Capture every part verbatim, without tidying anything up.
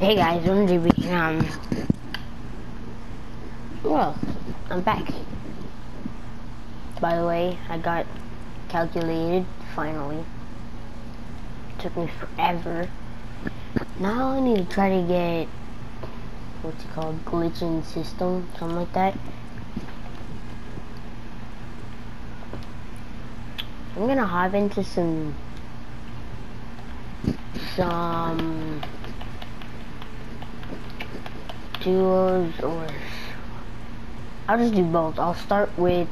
Hey guys, I'm J B. Um, well, I'm back. By the way, I got calculated finally. Took me forever. Now I need to try to get what's it called, glitching system, something like that. I'm gonna hop into some some duos, or I'll just do both. I'll start with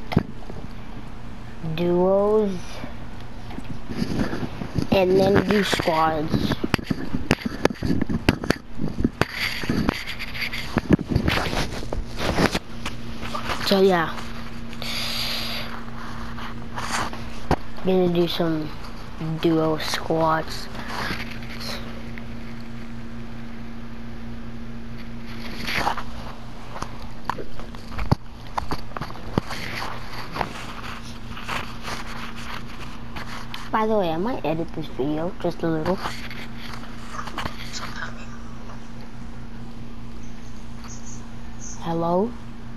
duos and then do squads. So yeah, gonna do some duo squads. By the way, I might edit this video just a little. Hello?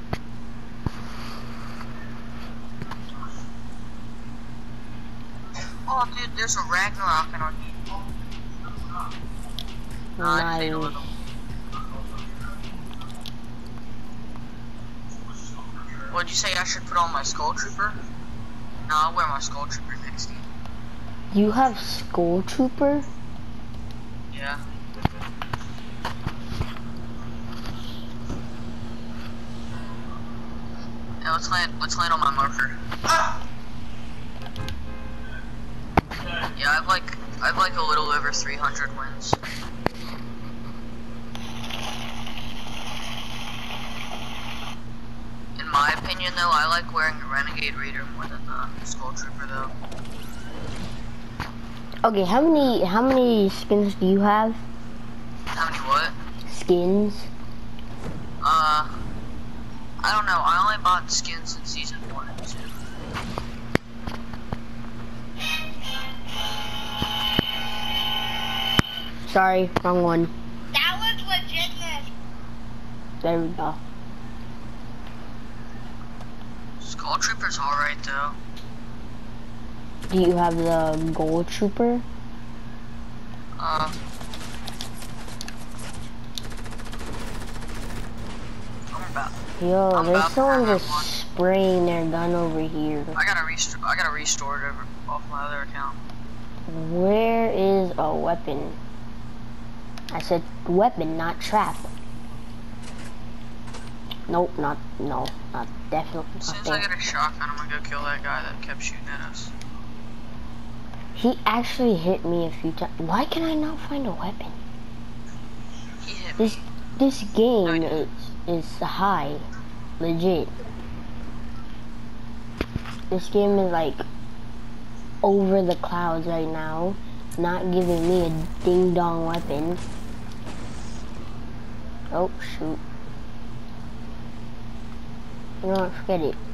Oh, dude, there's a Ragnarok in our game. Nice. What'd you say I should put on my Skull Trooper? No, I'll wear my Skull Trooper next game. You have Skull Trooper? Yeah. Yeah, let's land, let's land on my marker. Yeah, I've like, I've like a little over three hundred wins. In my opinion, though, I like wearing a Renegade Raider more than the Skull Trooper, though. Okay, how many how many skins do you have? How many what? Skins? Uh, I don't know. I only bought skins in season one and two. Sorry, wrong one. That was legitimate. There we go. Skull Trooper's alright, though. Do you have the Gold Trooper? Uh. I'm about. Yo, I'm there's about to someone have just one. spraying their gun over here. I gotta restore. I gotta restore it over off my other account. Where is a weapon? I said weapon, not trap. Nope, not, no, not definitely As not soon as there. I get a shotgun, I'm gonna go kill that guy that kept shooting at us. He actually hit me a few times. Why can I not find a weapon? He hit This me. this game No, he is is high, legit. This game is like over the clouds right now, not giving me a ding dong weapon. Oh shoot! You know what? Forget it.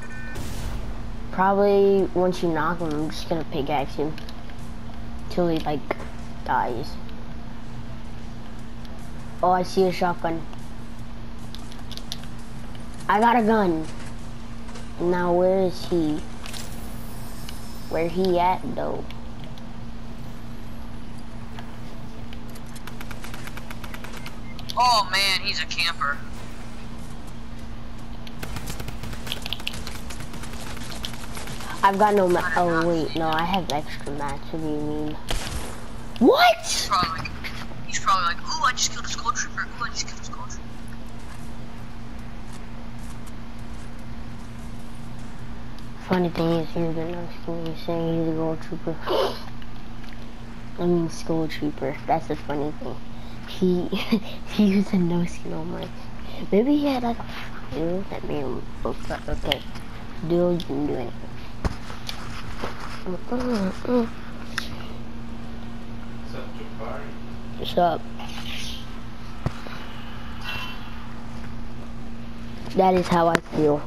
Probably once you knock him, I'm just gonna pickaxe him till he like dies. Oh, I see a shotgun. I got a gun. Now where is he? Where he at though? Oh man, he's a camper. I've got no ma- oh wait, no, I have extra mats. What do you mean? He's What? probably like, he's probably like, ooh, I just killed a Skull Trooper. Ooh, I just killed a Skull Trooper. Funny thing is, he's been asking me saying he's a gold trooper. I mean, skull trooper. That's the funny thing. He he used a no skin on mine. Maybe he had like a file that made him look like, okay, dude didn't do anything. Uh, uh, uh. What's up? That is how I feel.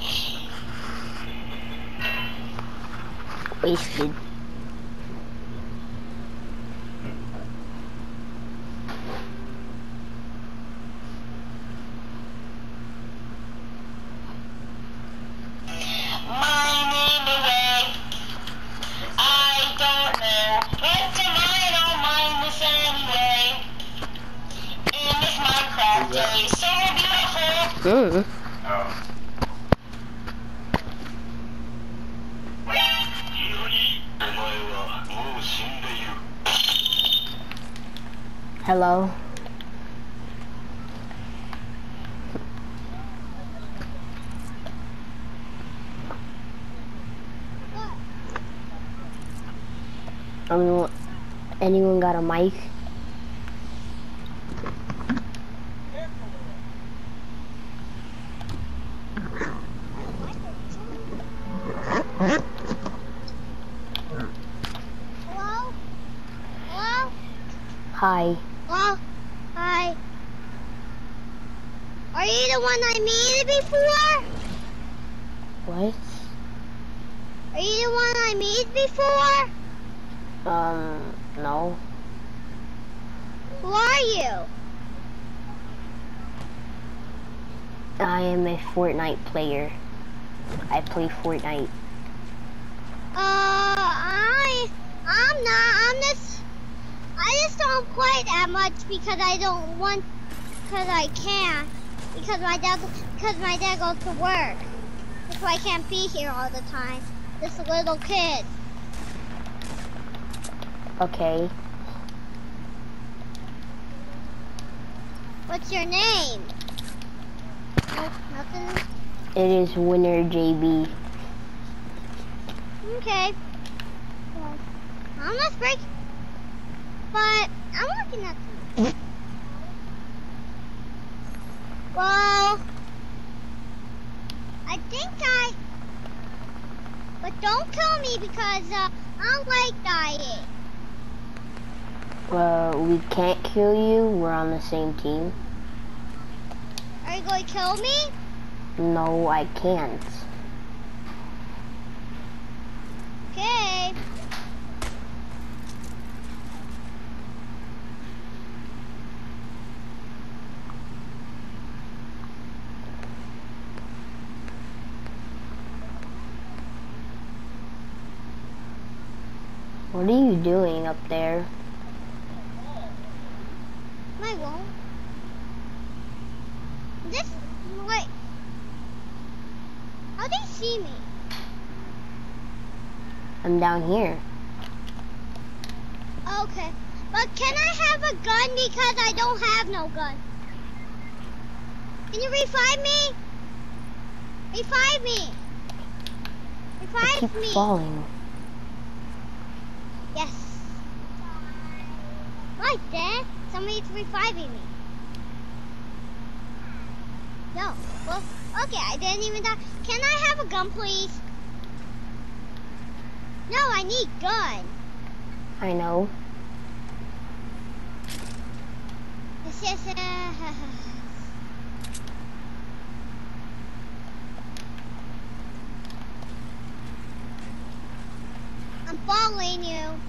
Wasted. Mm. Hello. Um, anyone got a mic? Hello? Hello? Hi. Hello? Hi. Are you the one I meted before? What? Are you the one I meted before? Um, no. Who are you? I am a Fortnite player. I play Fortnite. Uh, I, I'm not. I'm just, I just don't play that much because I don't want, because I can't, because my dad, because my dad goes to work. That's why I can't be here all the time. Just a little kid. Okay. What's your name? Nope, nothing. It is Winner J B. Okay. Well, I'm not breaking, but I'm looking at them. Well, I think I, but don't kill me because uh, I don't like dying. Well, we can't kill you. We're on the same team. Are you going to kill me? No, I can't. Okay. What are you doing up there? I won't. This, wait. How do you see me? I'm down here. Okay. But can I have a gun because I don't have no gun? Can you revive me? Revive me. I Revive keep me. falling. Yes. Right there. Somebody's reviving me. No. Well, okay, I didn't even die. Can I have a gun, please? No, I need gun. I know. Yes, yes, yes. I'm following you.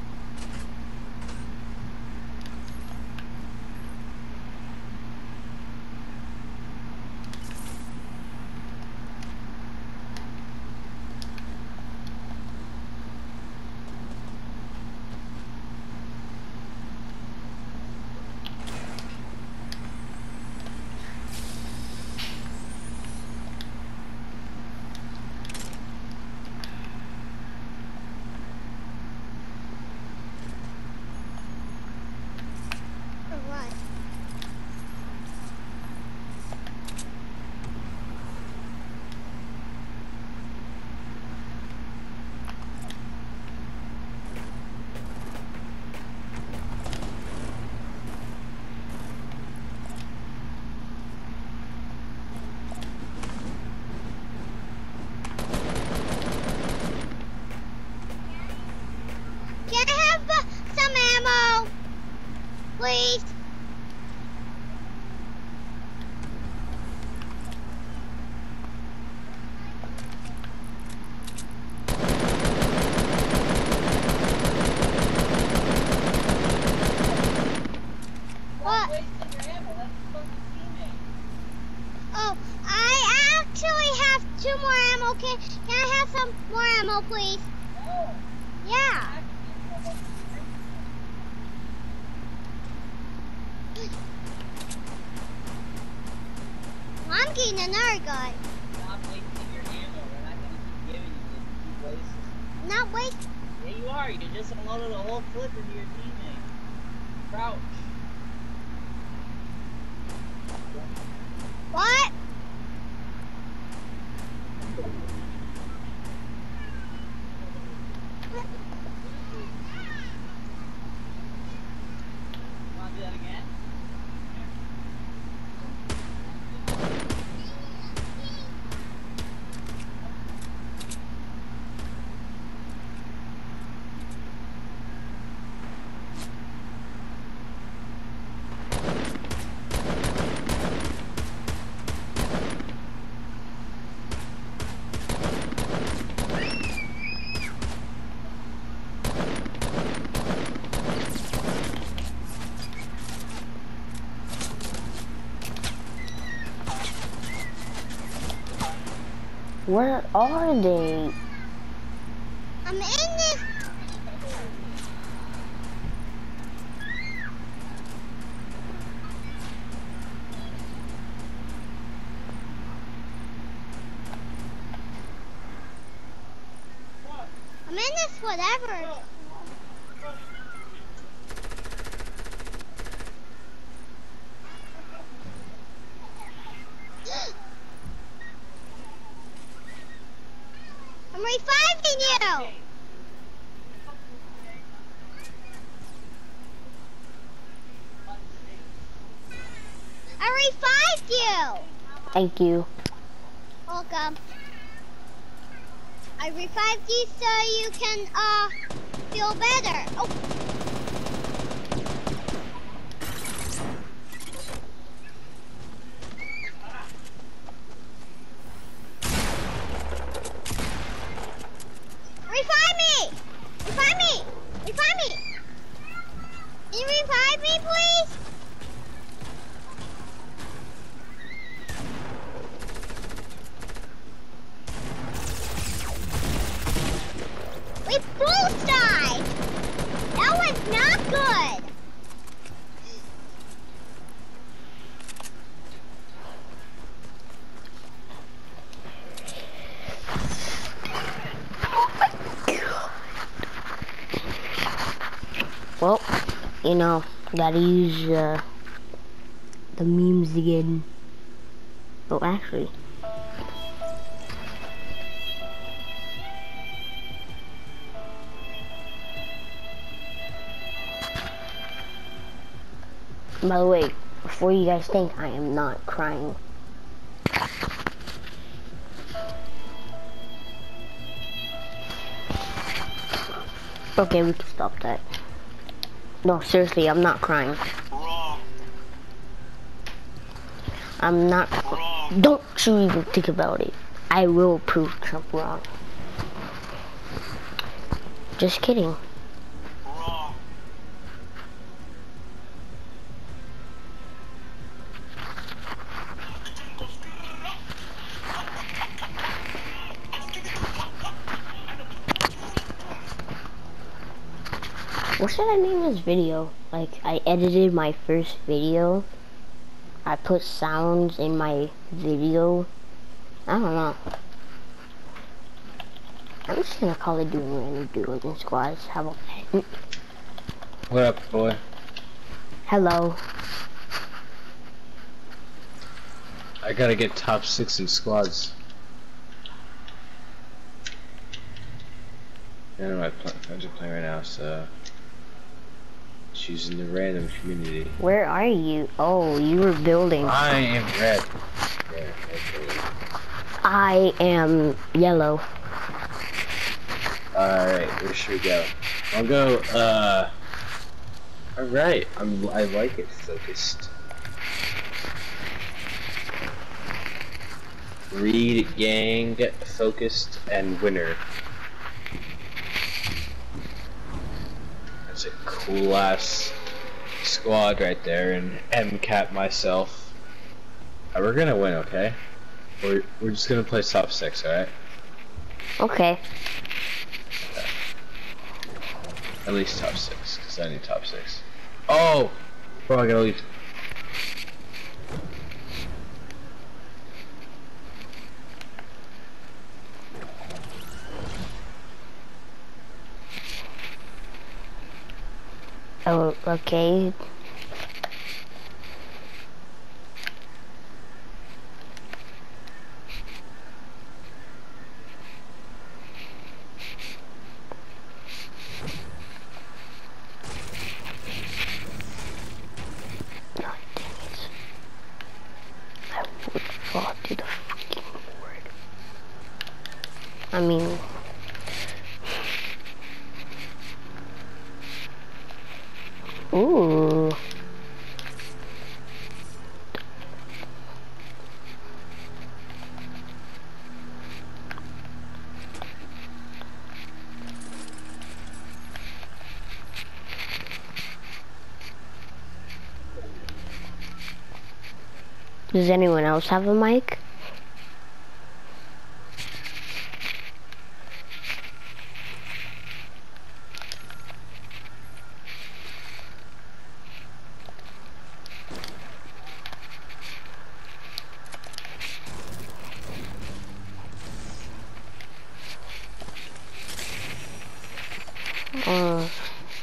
Run. Can I have uh, some ammo, please? What? Oh, I actually have two more ammo. Can, can I have some more ammo, please? Yeah. making another gun. Stop wasting your ammo. We're not gonna keep giving you this. You keep wasting. Not waste. Yeah, you are. You just unloaded a whole clip into your teammate. Crouch. What? Wanna do that again? Where are they? I'm in this. I'm in this whatever. I'm reviving you. I revived you. Thank you. Welcome. I revived you so you can uh feel better. Oh. Revive me! Revive me! Revive me! Can you revive me, please? We both died! That was not good! Well, you know, gotta use uh, the memes again. Oh, actually. By the way, before you guys think, I am not crying. Okay, we can stop that. No, seriously, I'm not crying. Wrong. I'm not. Wrong. Don't you even think about it. I will prove Trump wrong. Just kidding. Wrong. What should I name this video? Like, I edited my first video. I put sounds in my video. I don't know. I'm just gonna call it doing random duos and squads. How about that? What up, boy? Hello. I gotta get top six in squads. I know my friends are playing right now, so choosing the random community. Where are you? Oh, you were building. I am red. Yeah, okay. I am yellow. Alright, where should we go? I'll go, uh... Alright, I'm, I like it focused. Read, gang, focused, and winner. That's a cool ass squad right there, and M cap myself. Uh, we're gonna win, okay? We're, we're just gonna play top six, alright? Okay. At least top six, because I need top six. Oh! Bro, I gotta leave. Okay. God dang it. I would fall to the freaking board. I mean... Ooh. Does anyone else have a mic? Uh,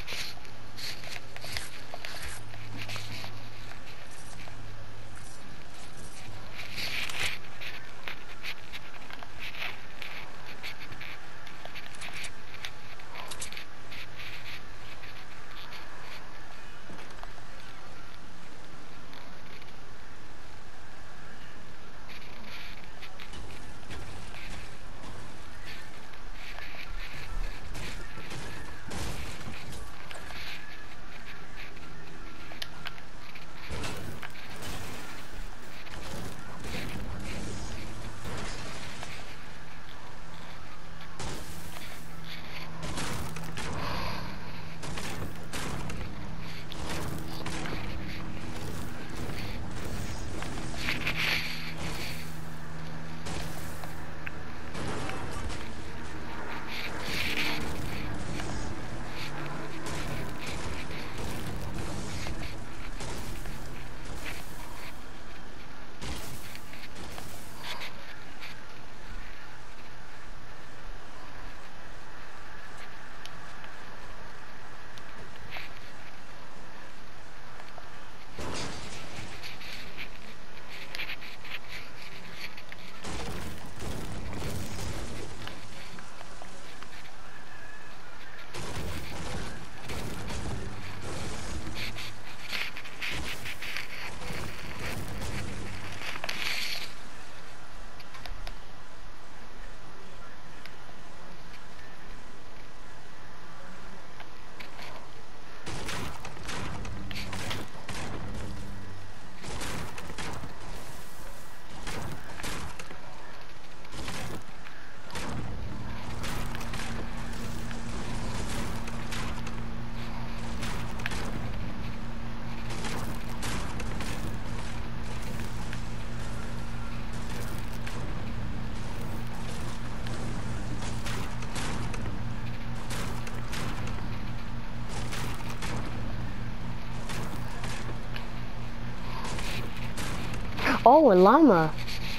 oh, a llama.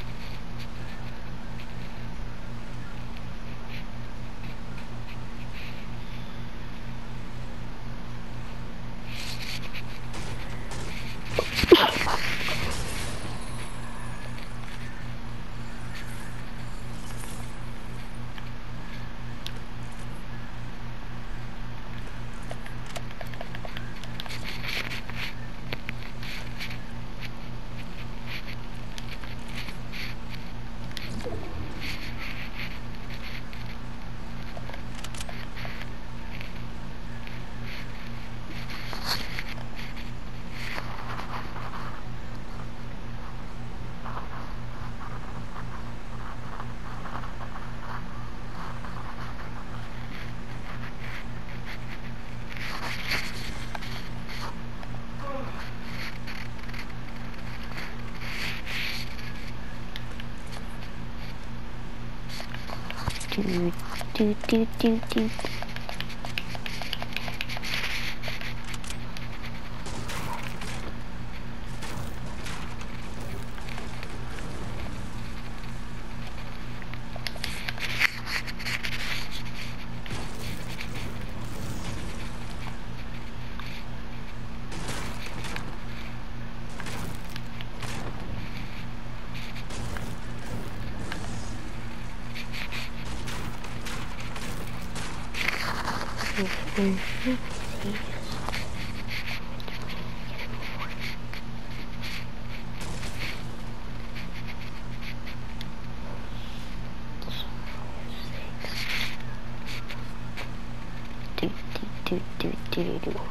Do, do, do, do, do. Do, do, do, do, do, do, do.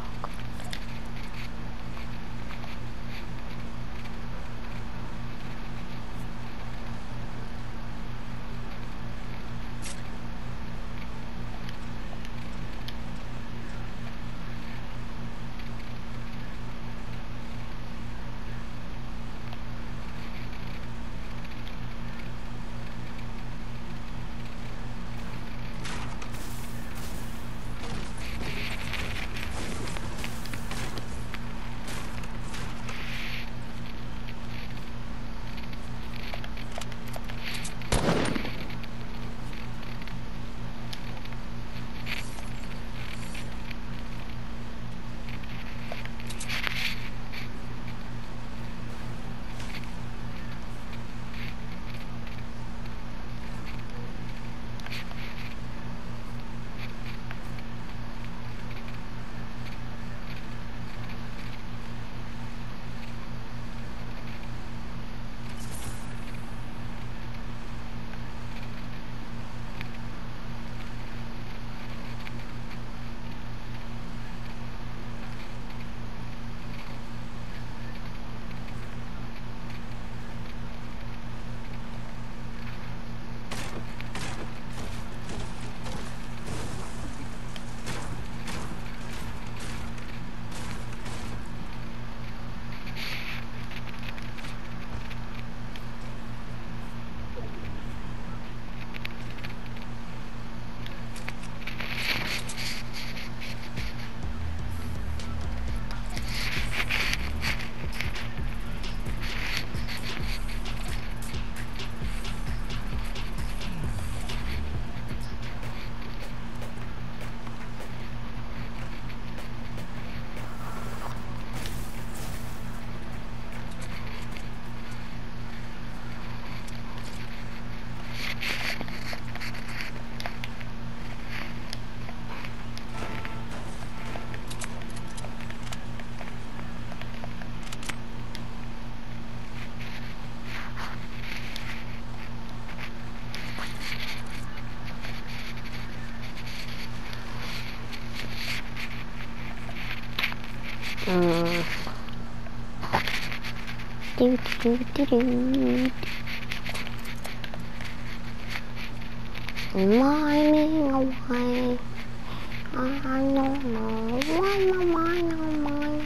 Mm. Do, do, do, do. Mining away. I don't know why my mind on mine.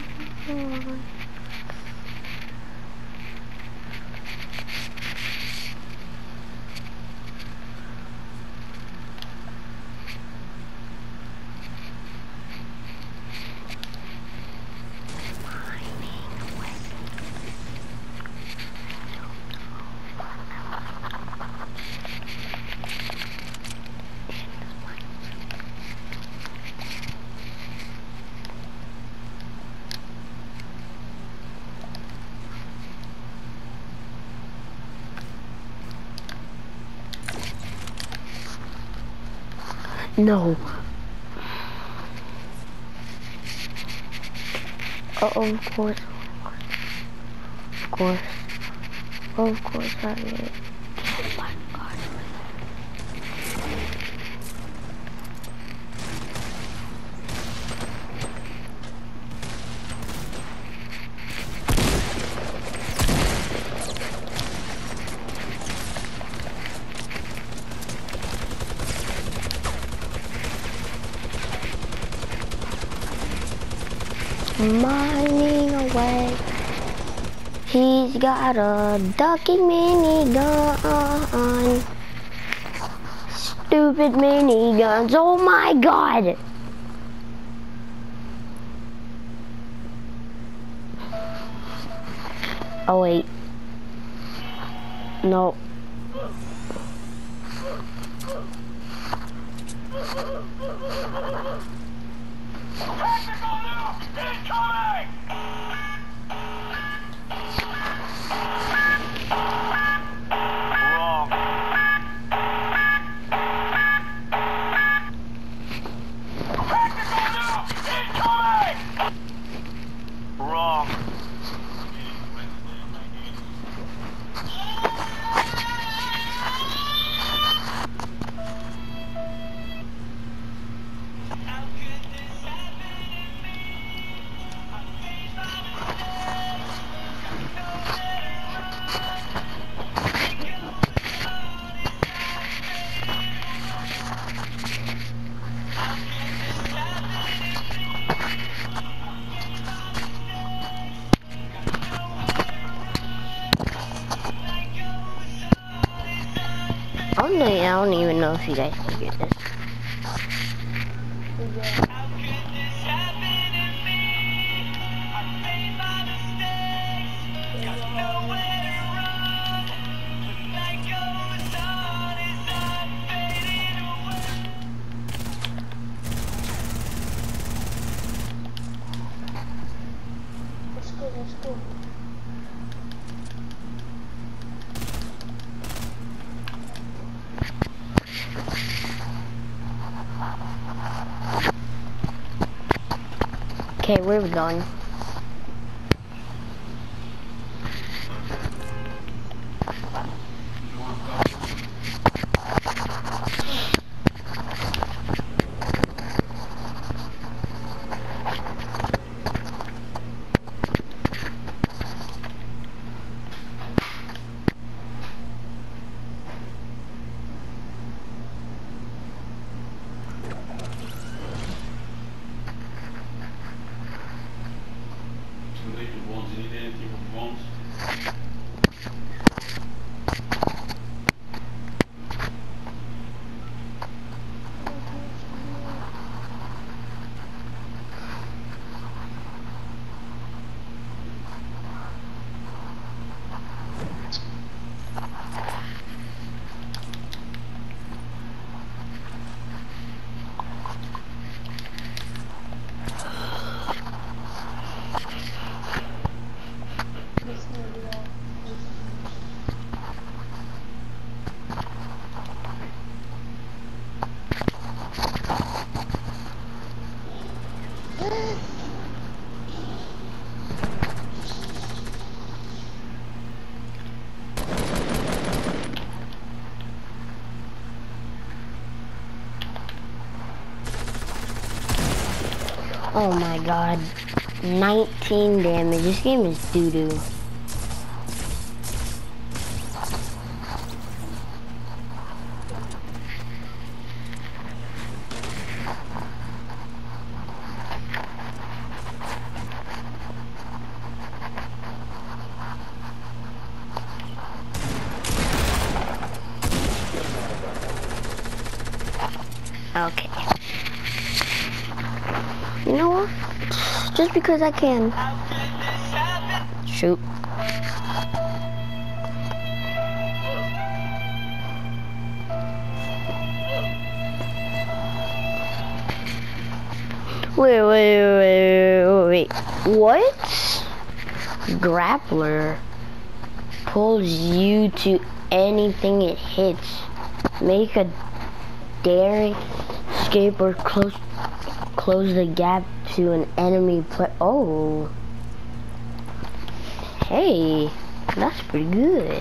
No. Uh oh, of course. Of course. Of course I did. Oh my god. Mining away. He's got a ducky mini gun. Stupid mini guns. Oh my god. Oh wait. No. don't know, I don't even know if you guys can get this. Let's go, let's go. Okay, where are we going? Oh my god. nineteen damage. This game is doo-doo. Okay. You know what? Just because I can. Shoot. Wait, wait, wait, wait, wait. What? Grappler pulls you to anything it hits. Make a daring escape or close close the gap to an enemy play. Oh, hey, that's pretty good.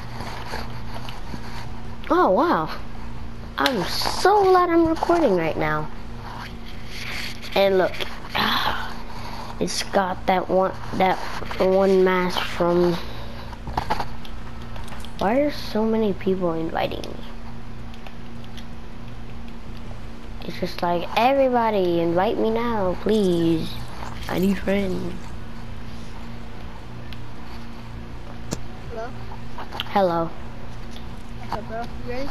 Oh wow, I'm so glad I'm recording right now. And look, it's got that one that one mask from. Why are so many people inviting me? It's just like, everybody invite me now, please. I need friends. Hello? Hello. Okay, bro. You ready?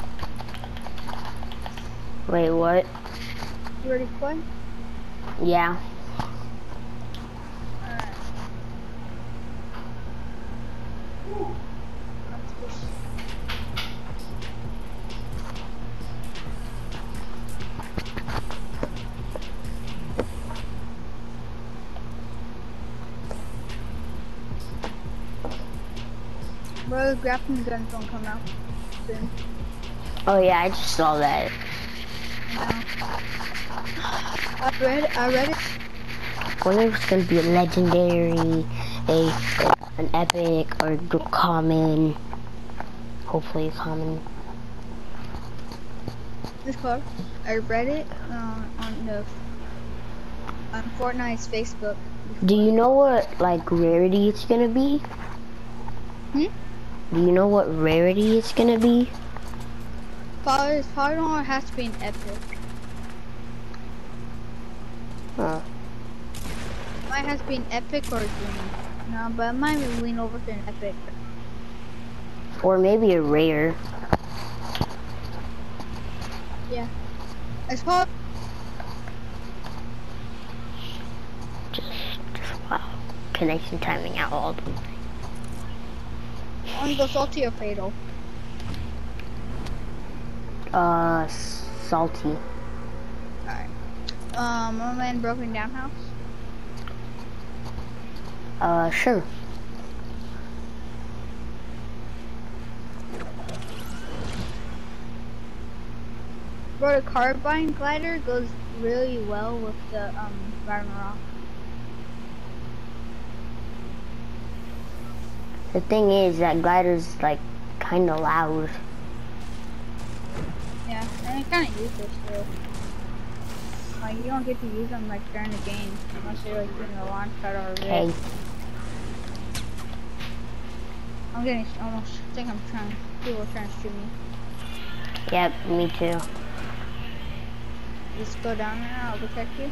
Wait, what? You ready to play? Yeah. Alright. Bro, the grappling guns don't come out soon. Oh yeah, I just saw that. I read, I read it. Wonder if it's gonna be a legendary, a an epic, or a common. Hopefully a common. This car, I read it uh, on the on Fortnite's Facebook. Do you know what like rarity it's gonna be? Hmm? Do you know what rarity it's gonna be? Probably, probably has to be an epic. Huh. Might has to be an epic or a green. No, but I might lean over to an epic. Or maybe a rare. Yeah. It's called. Just, just wow. Connection timing out all the way. I want to go salty or fatal. Uh, s- salty. Alright. Um, Merman Broken Down House. Uh, sure. Bro, the carbine glider goes really well with the um Ragnarok. The thing is that glider's like kind of loud. Yeah, and it's kind of useless too. Like you don't get to use them like during the game unless you're like doing a launch pad or a Okay. rig. I'm getting almost. I think I'm trying. People are trying to shoot me. Yep, me too. Just go down there. I'll protect you.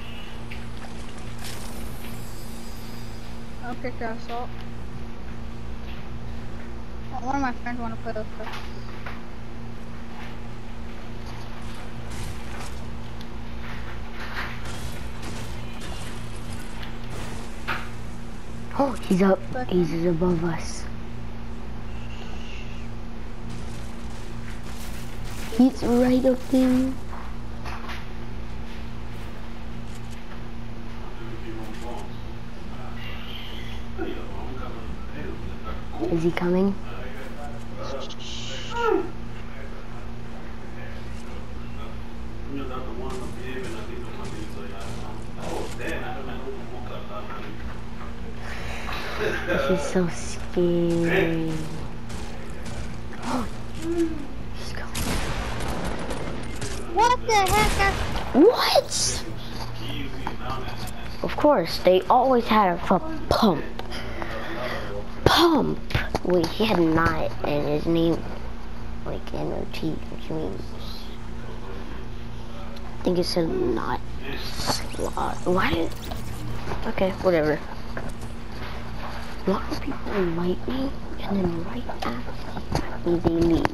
I'll pick your assault. Oh, one of my friends want to play with us. Oh, he's up. He's above us. He's right up there. Is he coming? This is so scary. Oh, he's coming. What the heck? What? Of course, they always had a pump. Pump. Wait, he had not in his name, like N O T, which means I think it said not slot. Why did? Okay, whatever. A lot of people invite me, and then right after me, they leave.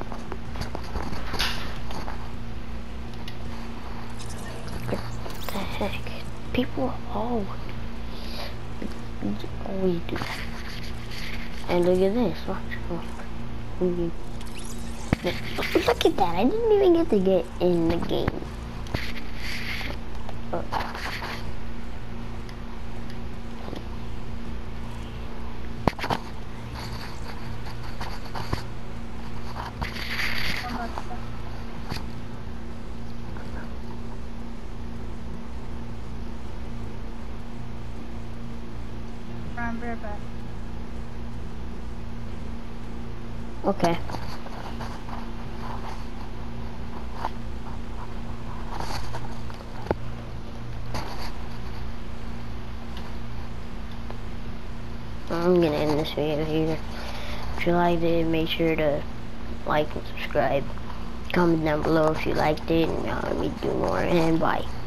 What the heck? People always, always do that. And look at this, watch. Oh. Look at that, I didn't even get to get in the game. Oh. I'm right back. Okay. I'm gonna end this video here. If you liked it, make sure to like and subscribe. Comment down below if you liked it, and uh, let me do more, and bye.